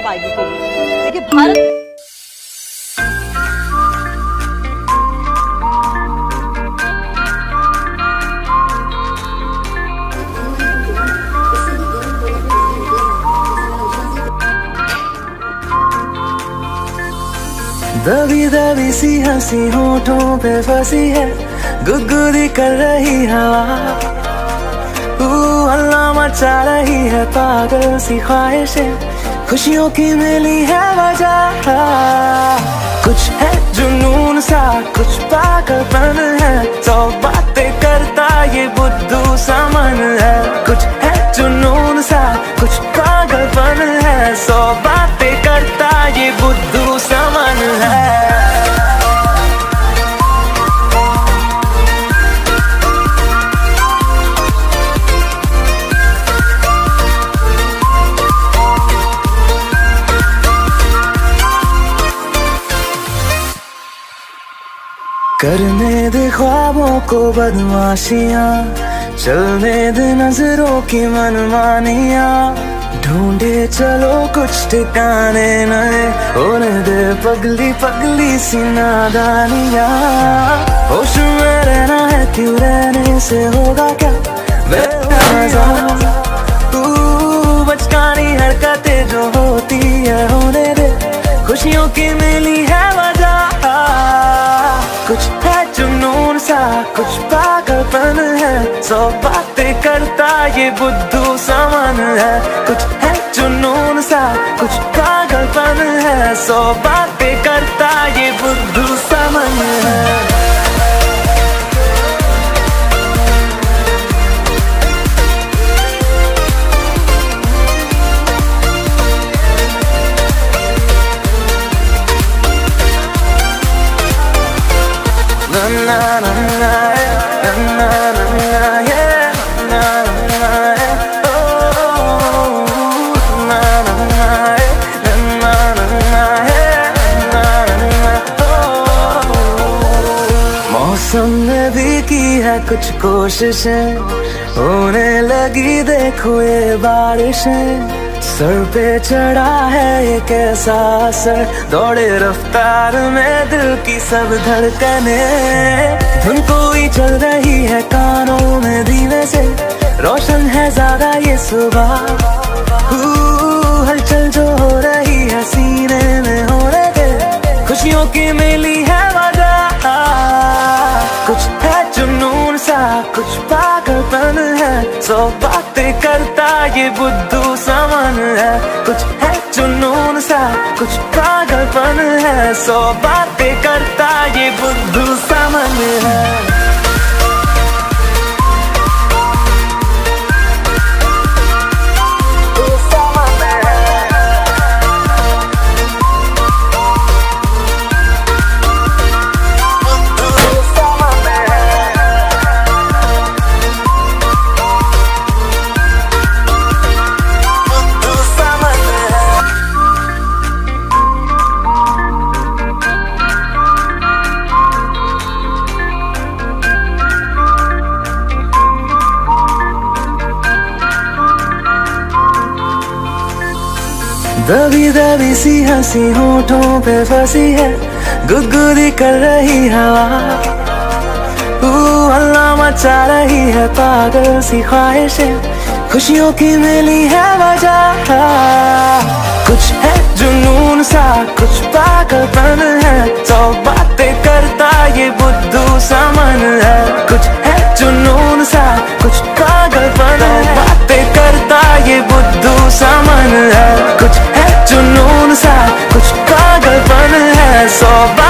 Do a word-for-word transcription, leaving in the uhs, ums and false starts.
कब आएगी कोविड। देखिए भारत दबी दबी सी हंसी होठों पे फंसी है, गुदगुदी कर रही हवा, हल्ला मचा रही है पागल सी ख्वाहिशें, खुशियों की मिली है वजह। कुछ है जुनून सा, कुछ पागलपन है, सौ बातें करता ये बुद्धू सा मन है। कुछ है जुनून सा, कुछ पागलपन है, सौ बातें करता ये बुद्धू सा मन है। करने दे ख्वाबों को बदमाशियां, चलने दे नजरों की मनमानियां, ढूंढे चलो कुछ ठिकाने नए, होने दे पगली पगली सी नादानियां। होश में रहना है क्यों, रहने से होगा क्या बेमजा, तू बचकानी हरकतें जो होती है होने दे, खुशियों की मिली है वजह। कुछ है जुनून सा, कुछ पागलपन है, सौ बातें करता ये बुद्धू सा मन है। कुछ है जुनून सा, कुछ पागलपन है, सौ बातें करता ये बुद्धू सा मन है। Na na na na, na na na na, yeah, na na na, oh, na na na, na na na, yeah, na na na, oh। मौसम ने भी की है कुछ कोशिशें, होने लगी देखो ये बारिशें, सर पे चढ़ा है ये कैसा असर, दौड़े रफ्तार में दिल की सब धड़कने, धुन कोई चल रही है कानों में धीमे से, रोशन है ज्यादा ये सुबह, हलचल जो हो रही है सीने में होने दे, खुशियों की मिली है वजह। कुछ है जुनून सा, कुछ पागलपन है, सौ बातें करता ये बुद्धू सा मन है। कुछ है जुनून सा, कुछ पागलपन है, सौ बातें करता ये बुद्धू सा मन है। दबी दबी सी हंसी होठों पे फंसी है, गुदगुदी कर रही हवा, हल्ला मचा रही है पागल सी ख्वाहिशें, खुशियों की मिली है वजह। कुछ है जुनून सा, कुछ पागलपन है, सौ बातें करता ये बुद्धू सा मन है। कुछ है जुनून सा, कुछ पागलपन है, बातें करता ये बुद्धू सा मन है। कुछ है जुनून सा, कुछ पागलपन है, सौ